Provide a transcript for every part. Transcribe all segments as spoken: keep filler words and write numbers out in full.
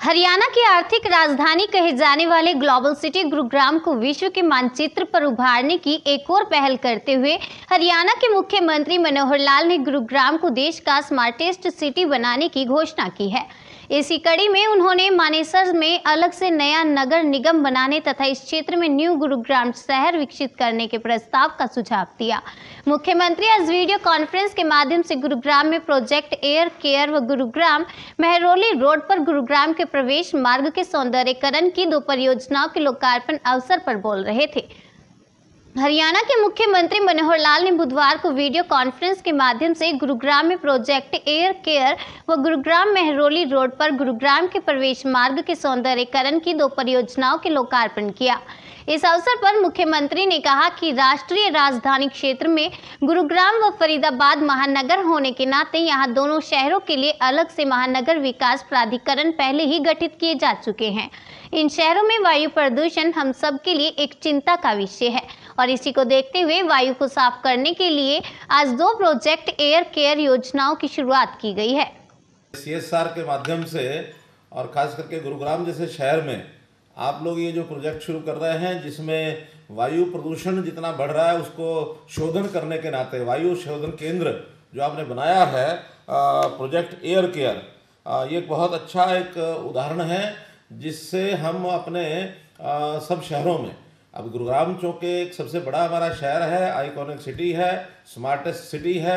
हरियाणा की आर्थिक राजधानी कहे जाने वाले ग्लोबल सिटी गुरुग्राम को विश्व के मानचित्र पर उभारने की एक और पहल करते हुए हरियाणा के मुख्यमंत्री मनोहर लाल ने गुरुग्राम को देश का स्मार्टेस्ट सिटी बनाने की घोषणा की है। इसी कड़ी में उन्होंने मानेसर में अलग से नया नगर निगम बनाने तथा इस क्षेत्र में न्यू गुरुग्राम शहर विकसित करने के प्रस्ताव का सुझाव दिया। मुख्यमंत्री आज वीडियो कॉन्फ्रेंस के माध्यम से गुरुग्राम में प्रोजेक्ट एयर केयर व गुरुग्राम मेहरौली रोड पर गुरुग्राम के प्रवेश मार्ग के सौंदर्यीकरण की दो परियोजनाओं के लोकार्पण अवसर पर बोल रहे थे। हरियाणा के मुख्यमंत्री मनोहर लाल ने बुधवार को वीडियो कॉन्फ्रेंस के माध्यम से गुरुग्राम में प्रोजेक्ट एयर केयर व गुरुग्राम मेहरौली रोड पर गुरुग्राम के प्रवेश मार्ग के सौंदर्यीकरण की दो परियोजनाओं के लोकार्पण किया। इस अवसर पर मुख्यमंत्री ने कहा कि राष्ट्रीय राजधानी क्षेत्र में गुरुग्राम व फरीदाबाद महानगर होने के नाते यहां दोनों शहरों के लिए अलग से महानगर विकास प्राधिकरण पहले ही गठित किए जा चुके हैं। इन शहरों में वायु प्रदूषण हम सब के लिए एक चिंता का विषय है और इसी को देखते हुए वायु को साफ करने के लिए आज दो प्रोजेक्ट एयर केयर योजनाओं की शुरुआत की गई है। सी एस आर के माध्यम से और खास करके गुरुग्राम जैसे शहर में आप लोग ये जो प्रोजेक्ट शुरू कर रहे हैं जिसमें वायु प्रदूषण जितना बढ़ रहा है उसको शोधन करने के नाते वायु शोधन केंद्र जो आपने बनाया है प्रोजेक्ट एयर केयर, ये एक बहुत अच्छा एक उदाहरण है जिससे हम अपने आ, सब शहरों में, अब गुरुग्राम चूँकि एक सबसे बड़ा हमारा शहर है, आइकॉनिक सिटी है, स्मार्टेस्ट सिटी है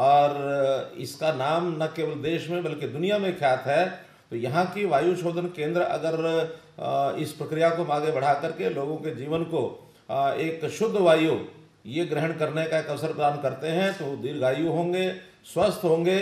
और इसका नाम न केवल देश में बल्कि दुनिया में ख्यात है। तो यहाँ की वायु शोधन केंद्र अगर इस प्रक्रिया को आगे बढ़ा करके लोगों के जीवन को एक शुद्ध वायु ये ग्रहण करने का एक अवसर प्रदान करते हैं तो दीर्घायु होंगे, स्वस्थ होंगे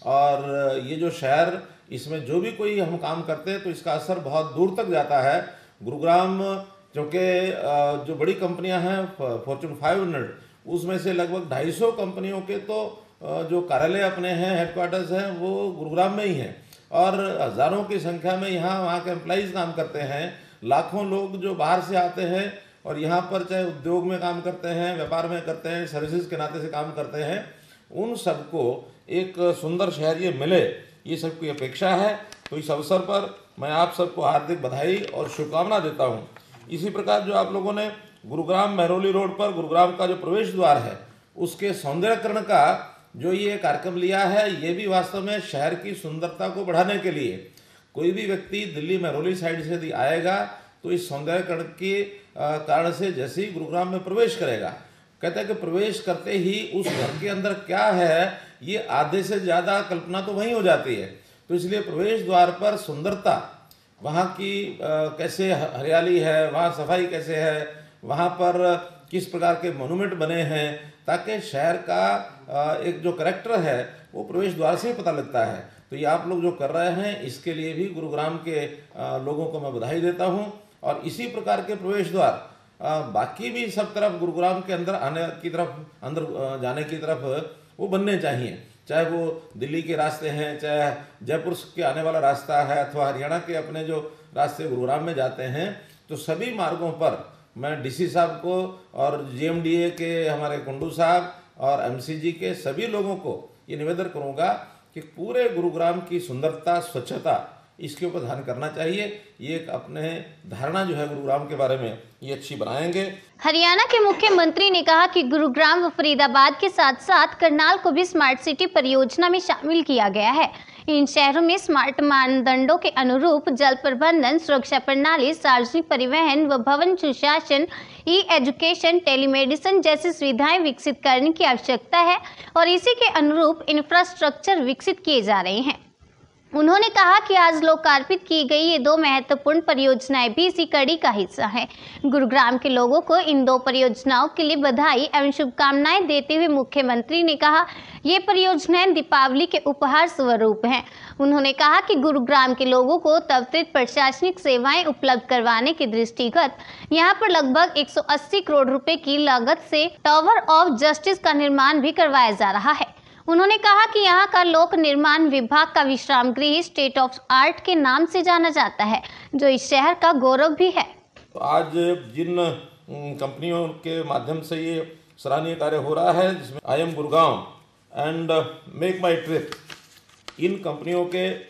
और ये जो शहर इसमें जो भी कोई हम काम करते हैं तो इसका असर बहुत दूर तक जाता है। गुरुग्राम क्योंकि जो बड़ी कंपनियां हैं फॉर्चून फाइव हंड्रेड उसमें से लगभग ढाई सौ कंपनियों के तो जो कार्यालय अपने हैं, हेडक्वार्टर्स हैं, वो गुरुग्राम में ही हैं और हज़ारों की संख्या में यहाँ वहाँ के एम्प्लॉइज़ काम करते हैं। लाखों लोग जो बाहर से आते हैं और यहाँ पर चाहे उद्योग में काम करते हैं, व्यापार में करते हैं, सर्विसेज के नाते से काम करते हैं, उन सबको एक सुंदर शहर ये मिले, ये सबकी अपेक्षा है। तो इस अवसर पर मैं आप सबको हार्दिक बधाई और शुभकामना देता हूँ। इसी प्रकार जो आप लोगों ने गुरुग्राम मेहरौली रोड पर गुरुग्राम का जो प्रवेश द्वार है उसके सौंदर्यीकरण का जो ये कार्यक्रम लिया है, ये भी वास्तव में शहर की सुंदरता को बढ़ाने के लिए। कोई भी व्यक्ति दिल्ली मेहरौली साइड से यदि आएगा तो इस सौंदर्यीकरण के कारण से जैसे ही गुरुग्राम में प्रवेश करेगा, कहते हैं कि प्रवेश करते ही उस घर के अंदर क्या है ये आधे से ज़्यादा कल्पना तो वहीं हो जाती है। तो इसलिए प्रवेश द्वार पर सुंदरता, वहाँ की आ, कैसे हरियाली है, वहाँ सफाई कैसे है, वहाँ पर किस प्रकार के मोनूमेंट बने हैं, ताकि शहर का आ, एक जो करैक्टर है वो प्रवेश द्वार से ही पता लगता है। तो ये आप लोग जो कर रहे हैं इसके लिए भी गुरुग्राम के आ, लोगों को मैं बधाई देता हूँ और इसी प्रकार के प्रवेश द्वार आ, बाकी भी सब तरफ गुरुग्राम के अंदर आने की तरफ अंदर जाने की तरफ वो बनने चाहिए, चाहे वो दिल्ली के रास्ते हैं, चाहे जयपुर के आने वाला रास्ता है अथवा हरियाणा के अपने जो रास्ते गुरुग्राम में जाते हैं। तो सभी मार्गों पर मैं डीसी साहब को और जीएमडीए के हमारे कुंडू साहब और एमसीजी के सभी लोगों को ये निवेदन करूँगा कि पूरे गुरुग्राम की सुंदरता, स्वच्छता, इसके ऊपर ध्यान करना चाहिए। ये एक अपने धारणा जो है गुरुग्राम के बारे में ये अच्छी बनाएंगे। हरियाणा के मुख्यमंत्री ने कहा कि गुरुग्राम व फरीदाबाद के साथ साथ करनाल को भी स्मार्ट सिटी परियोजना में शामिल किया गया है। इन शहरों में स्मार्ट मानदंडों के अनुरूप जल प्रबंधन, सुरक्षा प्रणाली, सार्वजनिक परिवहन व भवन सुशासन, ई एजुकेशन, टेलीमेडिसिन जैसी सुविधाएं विकसित करने की आवश्यकता है और इसी के अनुरूप इंफ्रास्ट्रक्चर विकसित किए जा रहे हैं। उन्होंने कहा कि आज लोकार्पित की गई ये दो महत्वपूर्ण परियोजनाएं भी इसी कड़ी का हिस्सा हैं। गुरुग्राम के लोगों को इन दो परियोजनाओं के लिए बधाई एवं शुभकामनाएं देते हुए मुख्यमंत्री ने कहा, ये परियोजनाएं दीपावली के उपहार स्वरूप हैं। उन्होंने कहा कि गुरुग्राम के लोगों को त्वरित प्रशासनिक सेवाएं उपलब्ध करवाने के दृष्टिगत यहां पर लगभग एक सौ अस्सी करोड़ रुपए की लागत से टावर ऑफ जस्टिस का निर्माण भी करवाया जा रहा है। उन्होंने कहा कि यहाँ का लोक निर्माण विभाग का विश्राम गृह स्टेट ऑफ आर्ट के नाम से जाना जाता है, जो इस शहर का गौरव भी है। तो आज जिन कंपनियों के माध्यम से ये सराहनीय कार्य हो रहा है, जिसमें I am Gurugram and make my trip, इन कंपनियों के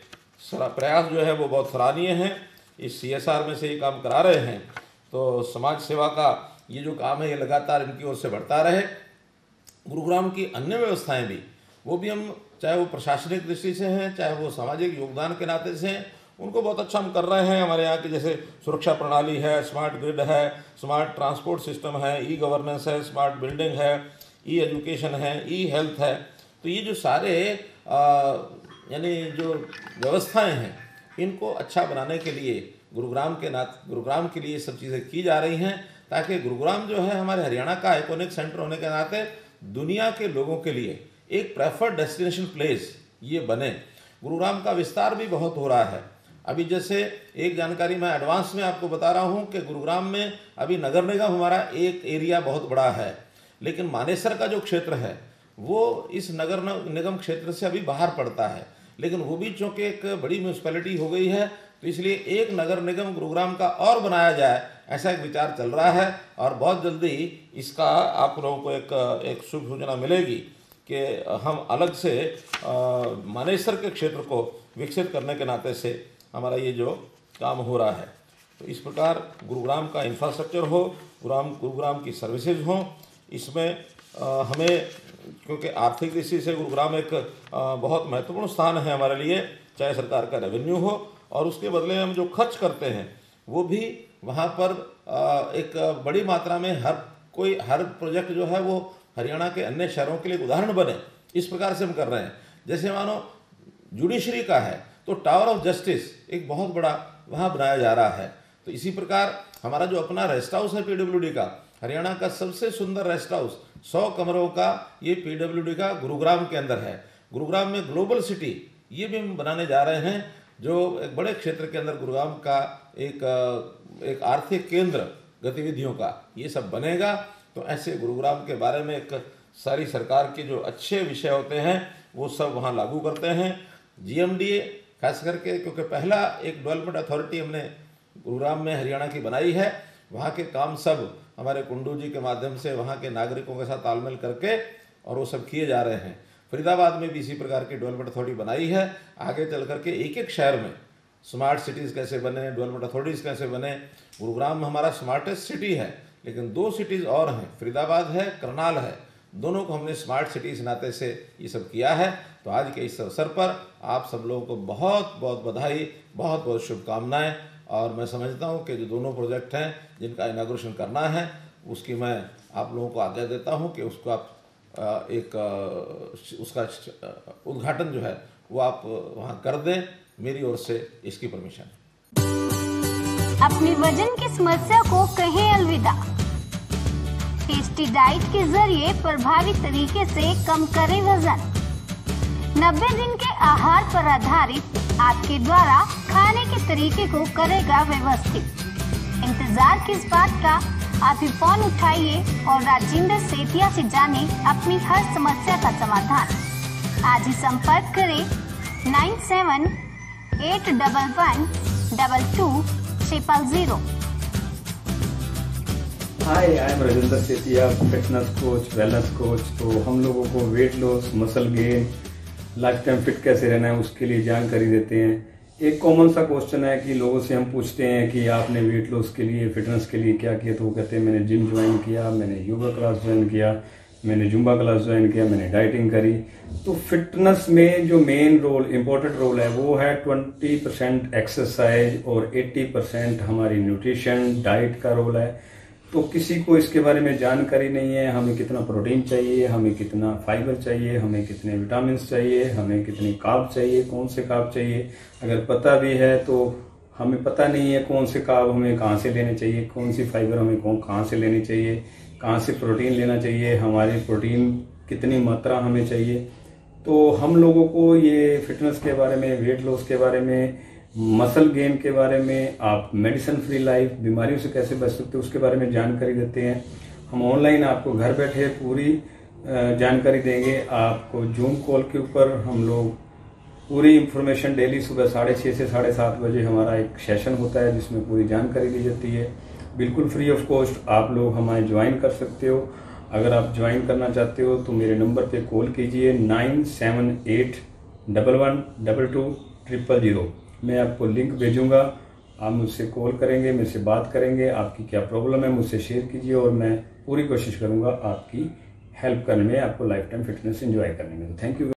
प्रयास जो है वो बहुत सराहनीय है। इस सी एस आर में से ये काम करा रहे हैं, तो समाज सेवा का ये जो काम है ये लगातार इनकी ओर से बढ़ता रहे। गुरुग्राम की अन्य व्यवस्थाएं भी, वो भी हम, चाहे वो प्रशासनिक दृष्टि से हैं, चाहे वो सामाजिक योगदान के नाते से हैं, उनको बहुत अच्छा हम कर रहे हैं। हमारे यहाँ की जैसे सुरक्षा प्रणाली है, स्मार्ट ग्रिड है, स्मार्ट ट्रांसपोर्ट सिस्टम है, ई गवर्नेंस है, स्मार्ट बिल्डिंग है, ई एजुकेशन है, ई हेल्थ है। तो ये जो सारे यानी जो व्यवस्थाएं हैं, इनको अच्छा बनाने के लिए गुरुग्राम के नात गुरुग्राम के लिए सब चीज़ें की जा रही हैं, ताकि गुरुग्राम जो है हमारे हरियाणा का आइकॉनिक सेंटर होने के नाते दुनिया के लोगों के लिए एक प्रेफर्ड डेस्टिनेशन प्लेस ये बने। गुरुग्राम का विस्तार भी बहुत हो रहा है। अभी जैसे एक जानकारी मैं एडवांस में आपको बता रहा हूँ कि गुरुग्राम में अभी नगर निगम हमारा एक एरिया बहुत बड़ा है, लेकिन मानेसर का जो क्षेत्र है वो इस नगर निगम क्षेत्र से अभी बाहर पड़ता है, लेकिन वो भी चूँकि एक बड़ी म्यूनसिपैलिटी हो गई है, तो इसलिए एक नगर निगम गुरुग्राम का और बनाया जाए, ऐसा एक विचार चल रहा है। और बहुत जल्दी इसका आप लोगों को एक एक शुभ सूचना मिलेगी कि हम अलग से मानेसर के क्षेत्र को विकसित करने के नाते से हमारा ये जो काम हो रहा है। तो इस प्रकार गुरुग्राम का इंफ्रास्ट्रक्चर हो, गुरुग्राम गुरुग्राम की सर्विसेज हों, इसमें आ, हमें, क्योंकि आर्थिक दृष्टि से गुरुग्राम एक आ, बहुत महत्वपूर्ण स्थान है हमारे लिए, चाहे सरकार का रेवेन्यू हो और उसके बदले में हम जो खर्च करते हैं वो भी वहाँ पर आ, एक बड़ी मात्रा में हर कोई हर प्रोजेक्ट जो है वो हरियाणा के अन्य शहरों के लिए उदाहरण बने, इस प्रकार से हम कर रहे हैं। जैसे मानो जुडिशरी का है तो टावर ऑफ जस्टिस एक बहुत बड़ा वहाँ बनाया जा रहा है। तो इसी प्रकार हमारा जो अपना रेस्ट हाउस है पीडब्ल्यूडी का, हरियाणा का सबसे सुंदर रेस्ट हाउस सौ कमरों का, ये पीडब्ल्यूडी का गुरुग्राम के अंदर है। गुरुग्राम में ग्लोबल सिटी ये भी हम बनाने जा रहे हैं, जो एक बड़े क्षेत्र के अंदर गुरुग्राम का एक एक आर्थिक केंद्र गतिविधियों का ये सब बनेगा। तो ऐसे गुरुग्राम के बारे में एक सारी सरकार के जो अच्छे विषय होते हैं वो सब वहाँ लागू करते हैं। जीएमडीए खास करके, क्योंकि पहला एक डेवलपमेंट अथॉरिटी हमने गुरुग्राम में हरियाणा की बनाई है, वहाँ के काम सब हमारे कुंडू जी के माध्यम से वहाँ के नागरिकों के साथ तालमेल करके और वो सब किए जा रहे हैं। फरीदाबाद में भी इसी प्रकार की डेवलपमेंट अथॉरिटी बनाई है। आगे चल करके एक एक शहर में स्मार्ट सिटीज़ कैसे बने, डेवलपमेंट अथॉरिटीज़ कैसे बने। गुरुग्राम हमारा स्मार्टेस्ट सिटी है, लेकिन दो सिटीज़ और हैं, फरीदाबाद है, करनाल है, दोनों को हमने स्मार्ट सिटीज़ नाते से ये सब किया है। तो आज के इस अवसर पर आप सब लोगों को बहुत बहुत बधाई, बहुत बहुत शुभकामनाएं। और मैं समझता हूं कि जो दोनों प्रोजेक्ट हैं जिनका इनाग्रेशन करना है, उसकी मैं आप लोगों को आज्ञा देता हूं कि उसको आप एक उसका उद्घाटन जो है वो आप वहां कर दें। मेरी ओर से इसकी परमिशन। अपने वजन की समस्या को कहें अलविदा। टेस्टी डाइट के जरिए प्रभावी तरीके से कम करें वजन। नब्बे दिन के आहार पर आधारित आपके द्वारा खाने के तरीके को करेगा व्यवस्थित। इंतजार किस बात का, आप ही फोन उठाइए और राजेंद्र सेठिया से जाने अपनी हर समस्या का समाधान। आज ही संपर्क करें nine seven eight double one double two triple zero. Hi, I am Rajendra Sethia, fitness coach, wellness coach. तो हम लोगों को weight loss, muscle gain, life time fit कैसे रहना है उसके लिए जानकारी देते हैं। एक कॉमन सा क्वेश्चन है कि लोगों से हम पूछते हैं कि आपने वेट लॉस के लिए, फिटनेस के लिए क्या किया, तो वो कहते हैं मैंने जिम ज्वाइन किया, मैंने योगा क्लास ज्वाइन किया, मैंने जुम्बा क्लास ज्वाइन किया, मैंने डाइटिंग करी। तो फिटनेस में जो मेन रोल, इम्पोर्टेंट रोल है वो है ट्वेंटी परसेंट एक्सरसाइज और एट्टी परसेंट हमारी न्यूट्रिशन, डाइट का रोल है। तो किसी को इसके बारे में जानकारी नहीं है, हमें कितना प्रोटीन चाहिए, हमें कितना फाइबर चाहिए, हमें कितने विटामिन चाहिए, हमें कितनी कार्ब चाहिए, कौन से कार्ब चाहिए। अगर पता भी है तो हमें पता नहीं है कौन से कार्ब हमें कहाँ से लेने चाहिए, कौन सी फाइबर हमें कौन कहाँ से लेनी चाहिए, कहाँ से प्रोटीन लेना चाहिए, हमारी प्रोटीन कितनी मात्रा हमें चाहिए। तो हम लोगों को ये फिटनेस के बारे में, वेट लॉस के बारे में, मसल गेन के बारे में, आप मेडिसिन फ्री लाइफ, बीमारियों से कैसे बच सकते हो उसके बारे में जानकारी देते हैं। हम ऑनलाइन आपको घर बैठे पूरी जानकारी देंगे। आपको जूम कॉल के ऊपर हम लोग पूरी इंफॉर्मेशन डेली सुबह साढ़े छः से साढ़े सात बजे हमारा एक सेशन होता है जिसमें पूरी जानकारी दी जाती है, बिल्कुल फ्री ऑफ कॉस्ट। आप लोग हमारे ज्वाइन कर सकते हो। अगर आप ज्वाइन करना चाहते हो तो मेरे नंबर पे कॉल कीजिए nine seven eight double one double two triple zero. मैं आपको लिंक भेजूंगा, आप मुझसे कॉल करेंगे, मुझसे बात करेंगे, आपकी क्या प्रॉब्लम है मुझसे शेयर कीजिए और मैं पूरी कोशिश करूंगा आपकी हेल्प करने में, आपको लाइफ टाइम फिटनेस एंजॉय करने में। Thank you.